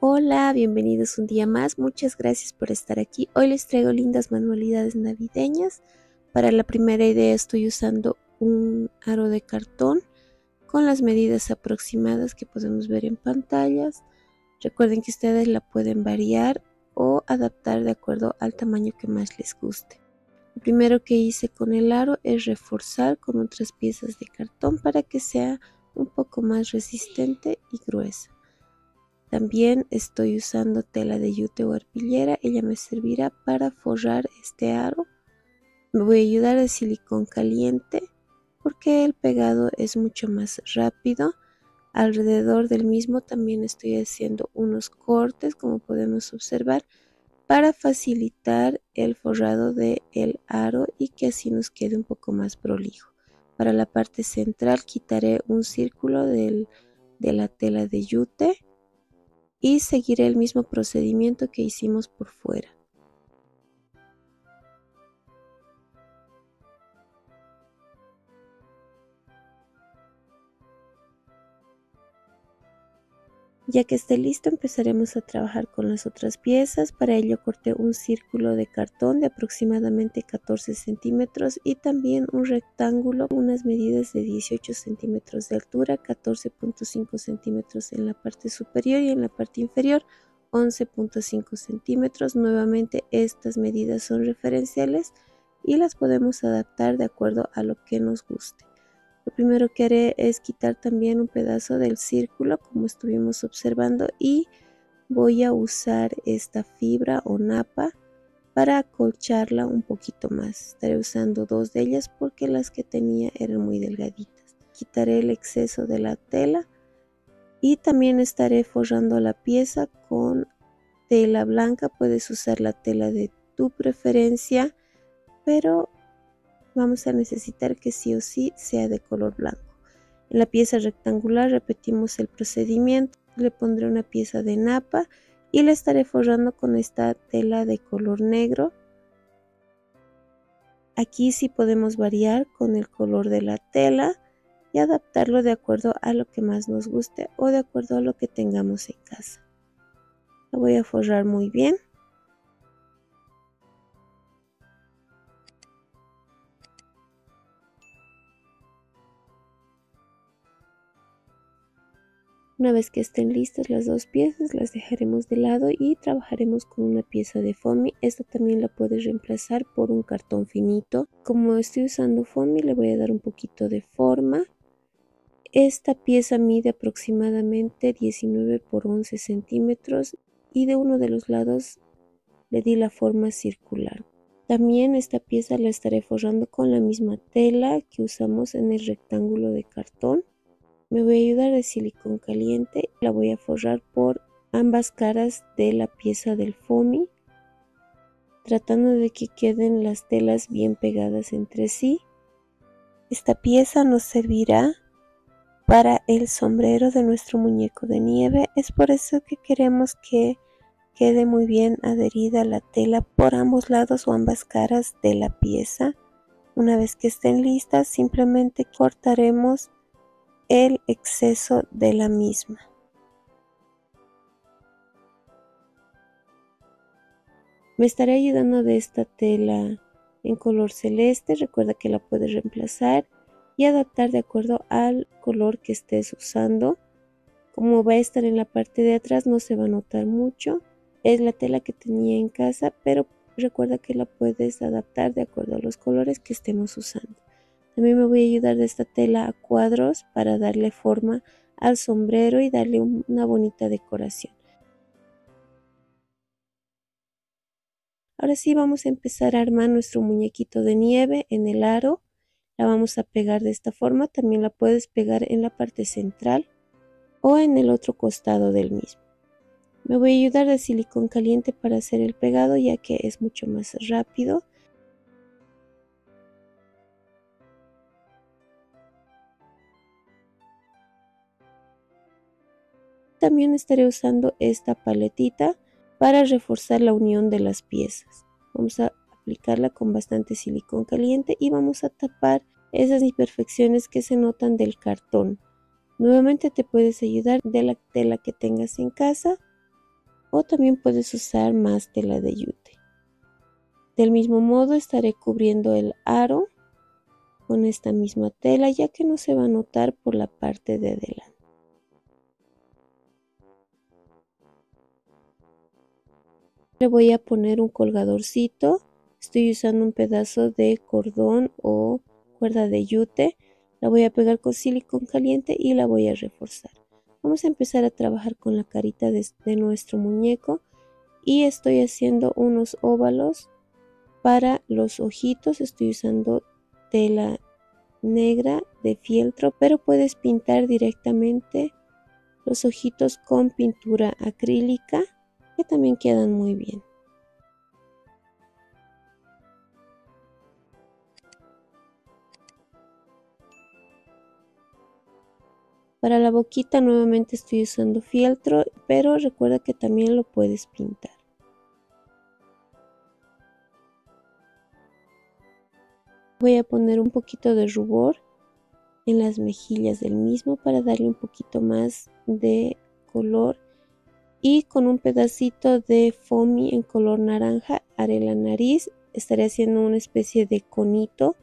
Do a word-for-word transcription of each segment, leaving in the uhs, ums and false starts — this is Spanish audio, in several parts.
Hola, bienvenidos un día más. Muchas gracias por estar aquí. Hoy les traigo lindas manualidades navideñas. Para la primera idea estoy usando un aro de cartón con las medidas aproximadas que podemos ver en pantallas. Recuerden que ustedes la pueden variar o adaptar de acuerdo al tamaño que más les guste. Lo primero que hice con el aro es reforzar con otras piezas de cartón para que sea un poco más resistente y gruesa. También estoy usando tela de yute o arpillera, ella me servirá para forrar este aro. Me voy a ayudar de silicón caliente porque el pegado es mucho más rápido. Alrededor del mismo también estoy haciendo unos cortes, como podemos observar, para facilitar el forrado del aro y que así nos quede un poco más prolijo. Para la parte central quitaré un círculo del, de la tela de yute y seguiré el mismo procedimiento que hicimos por fuera. Ya que esté listo, empezaremos a trabajar con las otras piezas. Para ello corté un círculo de cartón de aproximadamente catorce centímetros y también un rectángulo, unas medidas de dieciocho centímetros de altura, catorce punto cinco centímetros en la parte superior y en la parte inferior once punto cinco centímetros. Nuevamente estas medidas son referenciales y las podemos adaptar de acuerdo a lo que nos guste. Lo primero que haré es quitar también un pedazo del círculo como estuvimos observando y voy a usar esta fibra o napa para acolcharla un poquito más. Estaré usando dos de ellas porque las que tenía eran muy delgaditas. Quitaré el exceso de la tela y también estaré forrando la pieza con tela blanca. Puedes usar la tela de tu preferencia, pero vamos a necesitar que sí o sí sea de color blanco. En la pieza rectangular repetimos el procedimiento. Le pondré una pieza de napa y la estaré forrando con esta tela de color negro. Aquí sí podemos variar con el color de la tela y adaptarlo de acuerdo a lo que más nos guste o de acuerdo a lo que tengamos en casa. La voy a forrar muy bien. Una vez que estén listas las dos piezas, las dejaremos de lado y trabajaremos con una pieza de foamy. Esta también la puedes reemplazar por un cartón finito. Como estoy usando foamy, le voy a dar un poquito de forma. Esta pieza mide aproximadamente diecinueve por once centímetros y de uno de los lados le di la forma circular. También esta pieza la estaré forrando con la misma tela que usamos en el rectángulo de cartón. Me voy a ayudar de silicón caliente, la voy a forrar por ambas caras de la pieza del foamy, tratando de que queden las telas bien pegadas entre sí. Esta pieza nos servirá para el sombrero de nuestro muñeco de nieve, es por eso que queremos que quede muy bien adherida la tela por ambos lados o ambas caras de la pieza. Una vez que estén listas, simplemente cortaremos el exceso de la misma. Me estaré ayudando de esta tela en color celeste. Recuerda que la puedes reemplazar y adaptar de acuerdo al color que estés usando. Como va a estar en la parte de atrás no se va a notar mucho. Es la tela que tenía en casa, pero recuerda que la puedes adaptar de acuerdo a los colores que estemos usando. También me voy a ayudar de esta tela a cuadros para darle forma al sombrero y darle una bonita decoración. Ahora sí vamos a empezar a armar nuestro muñequito de nieve en el aro. La vamos a pegar de esta forma. También la puedes pegar en la parte central o en el otro costado del mismo. Me voy a ayudar de silicón caliente para hacer el pegado, ya que es mucho más rápido. También estaré usando esta paletita para reforzar la unión de las piezas. Vamos a aplicarla con bastante silicón caliente y vamos a tapar esas imperfecciones que se notan del cartón. Nuevamente te puedes ayudar de la tela que tengas en casa o también puedes usar más tela de yute. Del mismo modo estaré cubriendo el aro con esta misma tela, ya que no se va a notar por la parte de adelante. Le voy a poner un colgadorcito. Estoy usando un pedazo de cordón o cuerda de yute. La voy a pegar con silicón caliente y la voy a reforzar. Vamos a empezar a trabajar con la carita de, de nuestro muñeco y estoy haciendo unos óvalos para los ojitos. Estoy usando tela negra de fieltro, pero puedes pintar directamente los ojitos con pintura acrílica, que también quedan muy bien. Para la boquita nuevamente estoy usando fieltro, pero recuerda que también lo puedes pintar. Voy a poner un poquito de rubor en las mejillas del mismo para darle un poquito más de color, y con un pedacito de foamy en color naranja haré la nariz. Estaré haciendo una especie de conito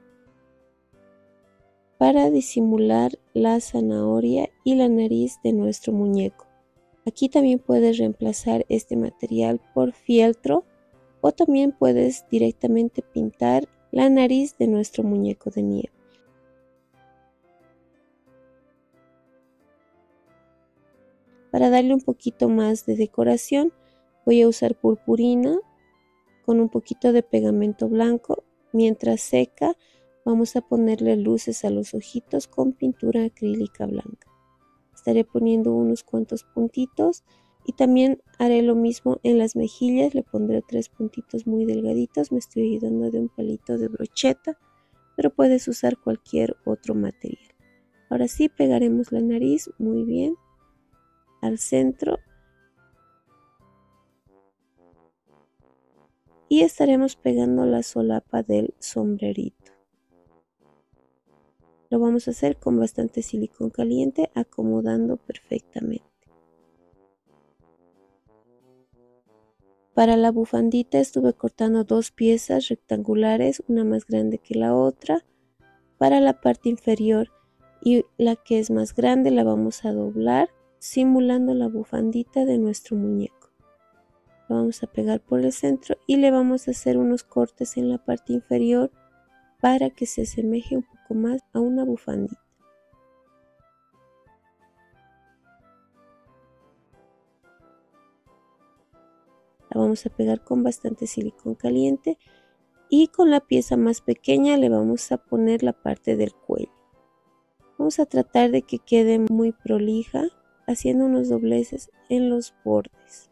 para disimular la zanahoria y la nariz de nuestro muñeco. Aquí también puedes reemplazar este material por fieltro o también puedes directamente pintar la nariz de nuestro muñeco de nieve. Para darle un poquito más de decoración voy a usar purpurina con un poquito de pegamento blanco. Mientras seca vamos a ponerle luces a los ojitos con pintura acrílica blanca. Estaré poniendo unos cuantos puntitos y también haré lo mismo en las mejillas. Le pondré tres puntitos muy delgaditos. Me estoy ayudando de un palito de brocheta, pero puedes usar cualquier otro material. Ahora sí pegaremos la nariz muy bien al centro y estaremos pegando la solapa del sombrerito. Lo vamos a hacer con bastante silicón caliente, acomodando perfectamente. Para la bufandita estuve cortando dos piezas rectangulares, una más grande que la otra, para la parte inferior, y la que es más grande la vamos a doblar simulando la bufandita de nuestro muñeco. Lo vamos a pegar por el centro y le vamos a hacer unos cortes en la parte inferior para que se asemeje un poco más a una bufandita. La vamos a pegar con bastante silicón caliente y con la pieza más pequeña le vamos a poner la parte del cuello. Vamos a tratar de que quede muy prolija, haciendo unos dobleces en los bordes.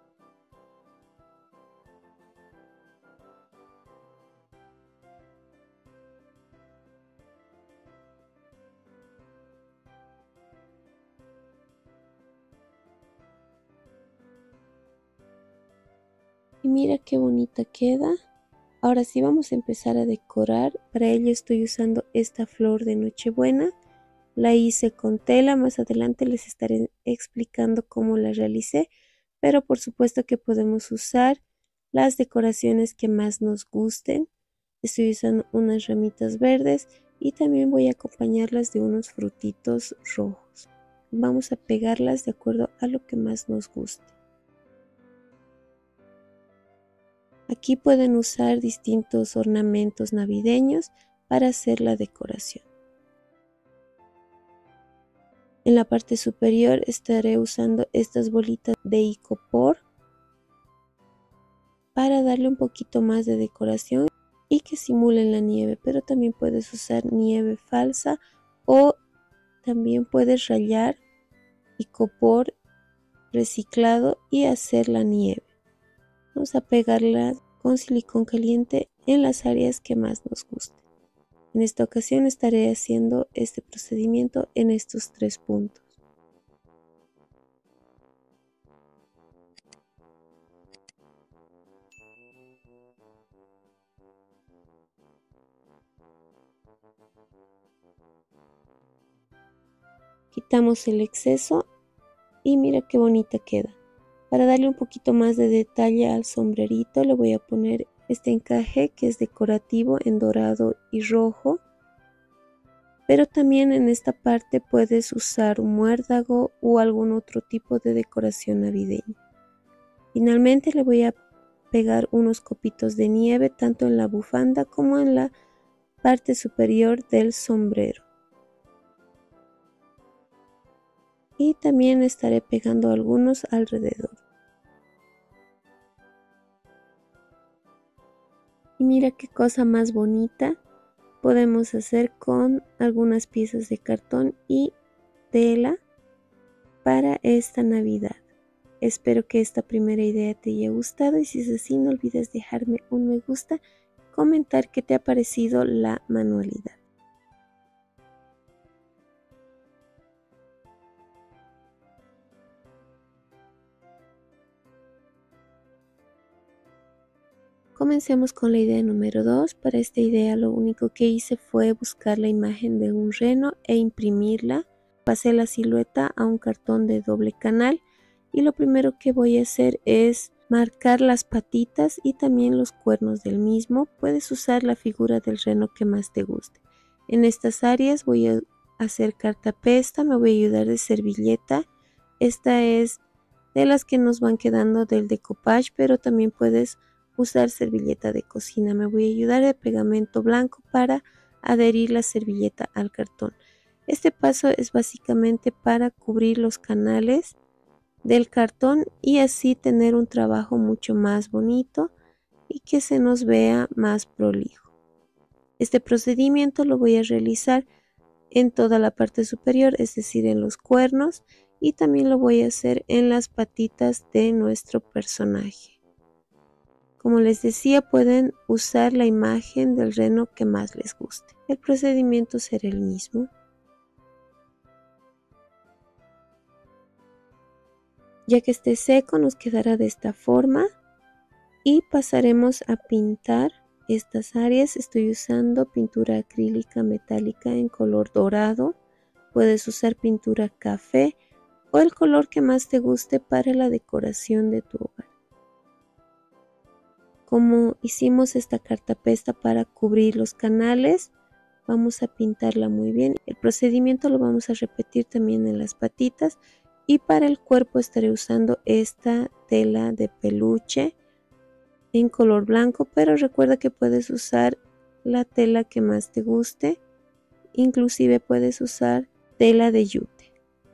Y mira qué bonita queda. Ahora sí vamos a empezar a decorar. Para ello estoy usando esta flor de Nochebuena. La hice con tela, más adelante les estaré explicando cómo la realicé, pero por supuesto que podemos usar las decoraciones que más nos gusten. Estoy usando unas ramitas verdes y también voy a acompañarlas de unos frutitos rojos. Vamos a pegarlas de acuerdo a lo que más nos guste. Aquí pueden usar distintos ornamentos navideños para hacer la decoración. En la parte superior estaré usando estas bolitas de icopor para darle un poquito más de decoración y que simulen la nieve, pero también puedes usar nieve falsa o también puedes rallar icopor reciclado y hacer la nieve. Vamos a pegarla con silicón caliente en las áreas que más nos gusten. En esta ocasión estaré haciendo este procedimiento en estos tres puntos. Quitamos el exceso y mira qué bonita queda. Para darle un poquito más de detalle al sombrerito le voy a poner este encaje que es decorativo en dorado y rojo. Pero también en esta parte puedes usar un muérdago o algún otro tipo de decoración navideña. Finalmente le voy a pegar unos copitos de nieve tanto en la bufanda como en la parte superior del sombrero. Y también estaré pegando algunos alrededor. Y mira qué cosa más bonita podemos hacer con algunas piezas de cartón y tela para esta Navidad. Espero que esta primera idea te haya gustado y si es así no olvides dejarme un me gusta, comentar qué te ha parecido la manualidad. Comencemos con la idea número dos. Para esta idea lo único que hice fue buscar la imagen de un reno e imprimirla. Pasé la silueta a un cartón de doble canal y lo primero que voy a hacer es marcar las patitas y también los cuernos del mismo. Puedes usar la figura del reno que más te guste. En estas áreas voy a hacer cartapesta, me voy a ayudar de servilleta. Esta es de las que nos van quedando del decoupage, pero también puedes usar servilleta de cocina. Me voy a ayudar de pegamento blanco para adherir la servilleta al cartón. Este paso es básicamente para cubrir los canales del cartón y así tener un trabajo mucho más bonito y que se nos vea más prolijo. Este procedimiento lo voy a realizar en toda la parte superior, es decir, en los cuernos, y también lo voy a hacer en las patitas de nuestro personaje. Como les decía, pueden usar la imagen del reno que más les guste. El procedimiento será el mismo. Ya que esté seco, nos quedará de esta forma y pasaremos a pintar estas áreas. Estoy usando pintura acrílica metálica en color dorado. Puedes usar pintura café o el color que más te guste para la decoración de tu hogar. Como hicimos esta cartapesta para cubrir los canales, vamos a pintarla muy bien. El procedimiento lo vamos a repetir también en las patitas y para el cuerpo estaré usando esta tela de peluche en color blanco, pero recuerda que puedes usar la tela que más te guste, inclusive puedes usar tela de yute.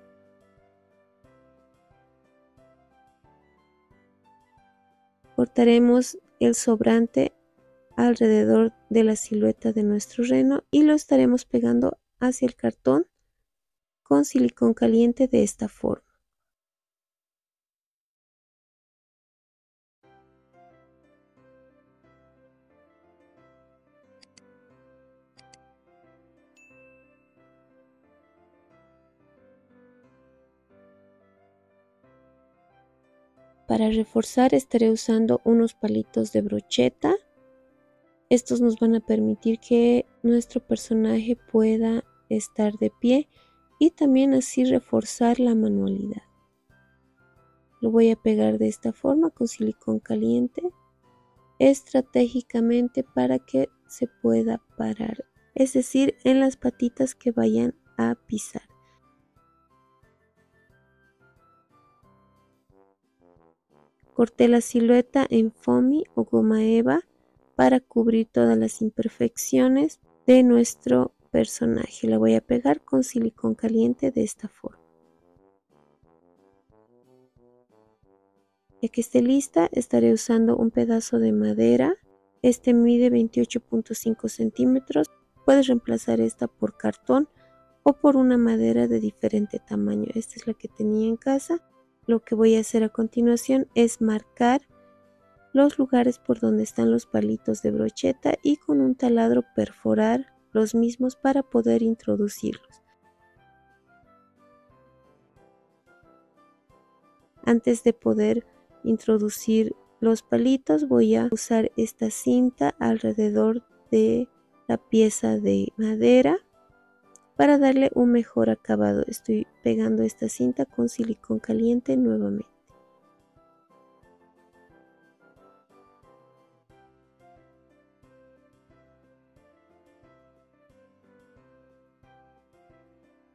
Cortaremos el sobrante alrededor de la silueta de nuestro reno y lo estaremos pegando hacia el cartón con silicón caliente de esta forma. Para reforzar estaré usando unos palitos de brocheta. Estos nos van a permitir que nuestro personaje pueda estar de pie y también así reforzar la manualidad. Lo voy a pegar de esta forma con silicón caliente estratégicamente para que se pueda parar, es decir, en las patitas que vayan a pisar. Corté la silueta en foamy o goma eva para cubrir todas las imperfecciones de nuestro personaje. La voy a pegar con silicón caliente de esta forma. Ya que esté lista, estaré usando un pedazo de madera. Este mide veintiocho punto cinco centímetros. Puedes reemplazar esta por cartón o por una madera de diferente tamaño. Esta es la que tenía en casa. Lo que voy a hacer a continuación es marcar los lugares por donde están los palitos de brocheta y con un taladro perforar los mismos para poder introducirlos. Antes de poder introducir los palitos voy a usar esta cinta alrededor de la pieza de madera para darle un mejor acabado. Estoy pegando esta cinta con silicón caliente nuevamente.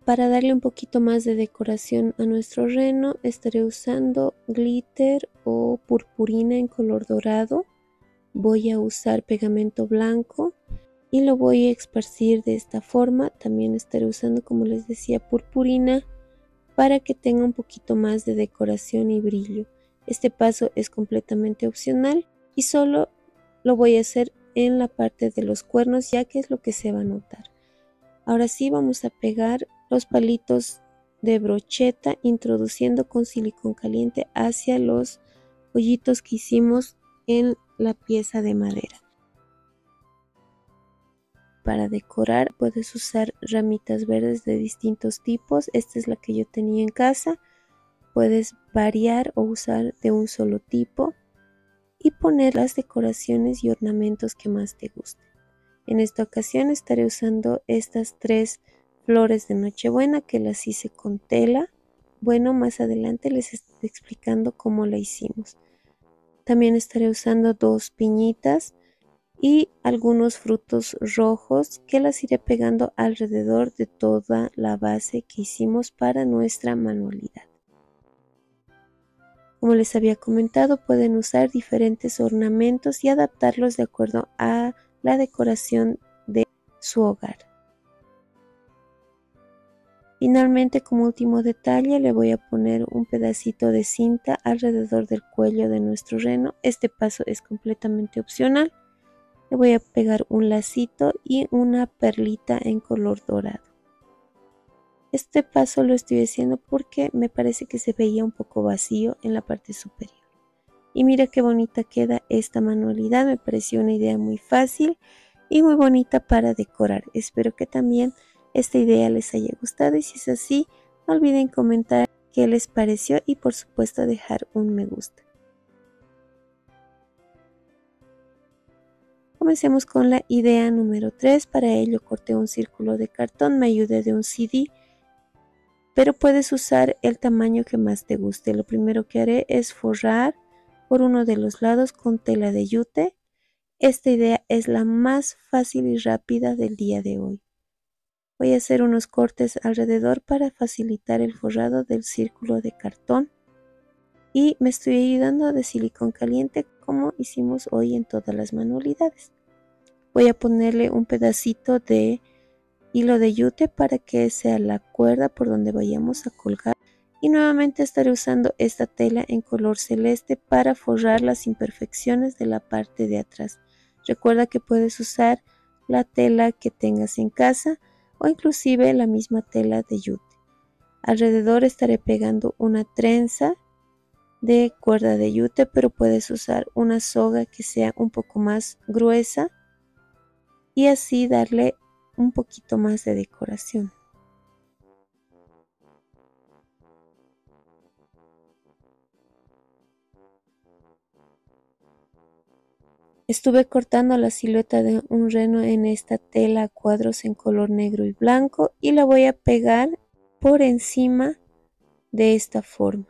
Para darle un poquito más de decoración a nuestro reno, estaré usando glitter o purpurina en color dorado. Voy a usar pegamento blanco y lo voy a esparcir de esta forma. También estaré usando, como les decía, purpurina para que tenga un poquito más de decoración y brillo. Este paso es completamente opcional y solo lo voy a hacer en la parte de los cuernos, ya que es lo que se va a notar. Ahora sí vamos a pegar los palitos de brocheta introduciendo con silicón caliente hacia los hoyitos que hicimos en la pieza de madera. Para decorar puedes usar ramitas verdes de distintos tipos. Esta es la que yo tenía en casa. Puedes variar o usar de un solo tipo y poner las decoraciones y ornamentos que más te gusten. En esta ocasión estaré usando estas tres flores de Nochebuena que las hice con tela. Bueno, más adelante les estaré explicando cómo la hicimos. También estaré usando dos piñitas y algunos frutos rojos que las iré pegando alrededor de toda la base que hicimos para nuestra manualidad. Como les había comentado, pueden usar diferentes ornamentos y adaptarlos de acuerdo a la decoración de su hogar. Finalmente, como último detalle, le voy a poner un pedacito de cinta alrededor del cuello de nuestro reno. Este paso es completamente opcional. Le voy a pegar un lacito y una perlita en color dorado. Este paso lo estoy haciendo porque me parece que se veía un poco vacío en la parte superior. Y mira qué bonita queda esta manualidad, me pareció una idea muy fácil y muy bonita para decorar. Espero que también esta idea les haya gustado y si es así, no olviden comentar qué les pareció y por supuesto dejar un me gusta. Comencemos con la idea número tres. Para ello corté un círculo de cartón, me ayudé de un C D, pero puedes usar el tamaño que más te guste. Lo primero que haré es forrar por uno de los lados con tela de yute. Esta idea es la más fácil y rápida del día de hoy. Voy a hacer unos cortes alrededor para facilitar el forrado del círculo de cartón y me estoy ayudando de silicón caliente como hicimos hoy en todas las manualidades. Voy a ponerle un pedacito de hilo de yute para que sea la cuerda por donde vayamos a colgar y nuevamente estaré usando esta tela en color celeste para forrar las imperfecciones de la parte de atrás. Recuerda que puedes usar la tela que tengas en casa o inclusive la misma tela de yute. Alrededor estaré pegando una trenza de cuerda de yute, pero puedes usar una soga que sea un poco más gruesa y así darle un poquito más de decoración. Estuve cortando la silueta de un reno en esta tela a cuadros en color negro y blanco y la voy a pegar por encima de esta forma.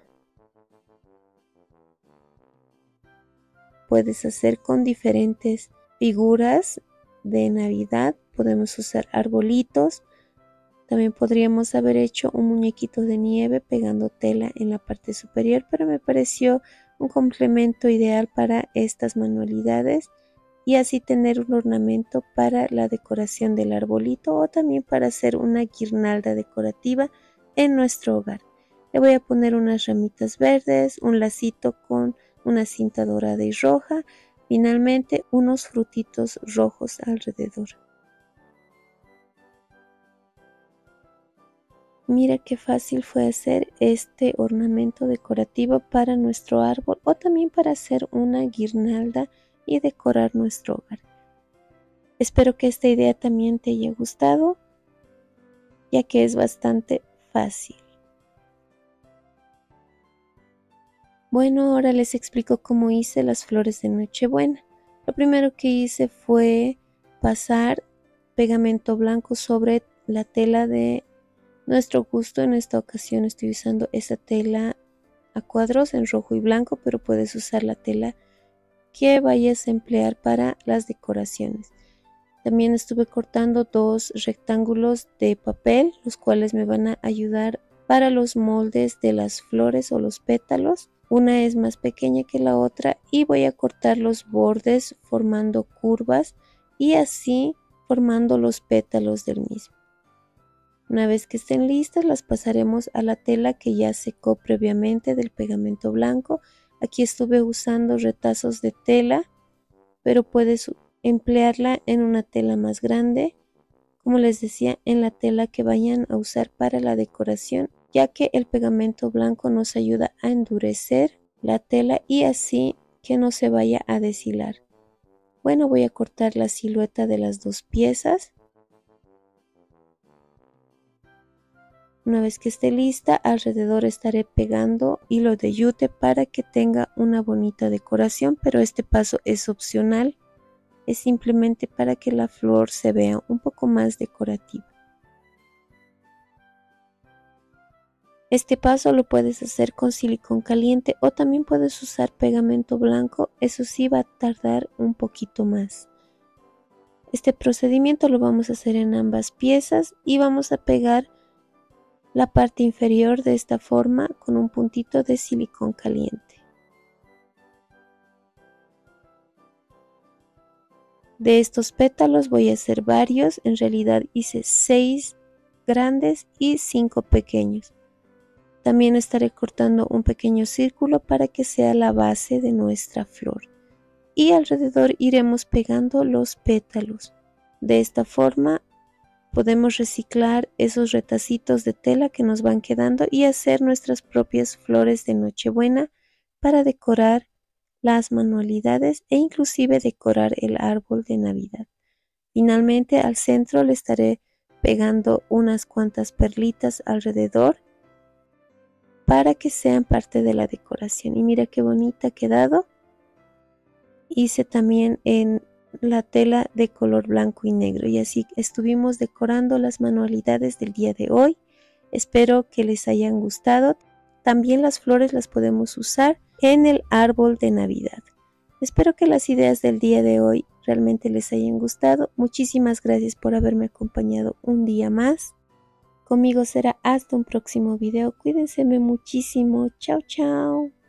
Puedes hacer con diferentes figuras de Navidad, podemos usar arbolitos, también podríamos haber hecho un muñequito de nieve pegando tela en la parte superior, pero me pareció un complemento ideal para estas manualidades y así tener un ornamento para la decoración del arbolito o también para hacer una guirnalda decorativa en nuestro hogar. Le voy a poner unas ramitas verdes, un lacito con una cinta dorada y roja, finalmente unos frutitos rojos alrededor. Mira qué fácil fue hacer este ornamento decorativo para nuestro árbol o también para hacer una guirnalda y decorar nuestro hogar. Espero que esta idea también te haya gustado, ya que es bastante fácil. Bueno, ahora les explico cómo hice las flores de Nochebuena. Lo primero que hice fue pasar pegamento blanco sobre la tela de nuestro gusto. En esta ocasión estoy usando esta tela a cuadros en rojo y blanco, pero puedes usar la tela que vayas a emplear para las decoraciones. También estuve cortando dos rectángulos de papel, los cuales me van a ayudar para los moldes de las flores o los pétalos. Una es más pequeña que la otra y voy a cortar los bordes formando curvas y así formando los pétalos del mismo. Una vez que estén listas, las pasaremos a la tela que ya secó previamente del pegamento blanco. Aquí estuve usando retazos de tela, pero puedes emplearla en una tela más grande, como les decía, en la tela que vayan a usar para la decoración, ya que el pegamento blanco nos ayuda a endurecer la tela y así que no se vaya a deshilar. Bueno, voy a cortar la silueta de las dos piezas. Una vez que esté lista, alrededor estaré pegando hilo de yute para que tenga una bonita decoración, pero este paso es opcional. Es simplemente para que la flor se vea un poco más decorativa. Este paso lo puedes hacer con silicón caliente o también puedes usar pegamento blanco, eso sí va a tardar un poquito más. Este procedimiento lo vamos a hacer en ambas piezas y vamos a pegar la parte inferior de esta forma con un puntito de silicón caliente. De estos pétalos voy a hacer varios, en realidad hice seis grandes y cinco pequeños. También estaré cortando un pequeño círculo para que sea la base de nuestra flor. Y alrededor iremos pegando los pétalos. De esta forma podemos reciclar esos retacitos de tela que nos van quedando y hacer nuestras propias flores de Nochebuena para decorar las manualidades e inclusive decorar el árbol de Navidad. Finalmente al centro le estaré pegando unas cuantas perlitas alrededor para que sean parte de la decoración. Y mira qué bonita ha quedado. Hice también en la tela de color blanco y negro y así estuvimos decorando las manualidades del día de hoy. Espero que les hayan gustado. También las flores las podemos usar en el árbol de Navidad. Espero que las ideas del día de hoy realmente les hayan gustado. Muchísimas gracias por haberme acompañado un día más. Conmigo será hasta un próximo video. Cuídense muchísimo. Chao, chao.